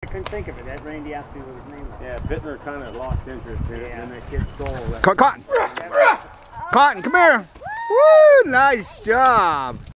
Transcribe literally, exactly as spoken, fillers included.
I couldn't think of it. That Randy asked me what his name was. Yeah, Bittner kind of lost interest in it, Yeah. and that kid stole that. Cotton! Cotton, come here! Woo! Nice job!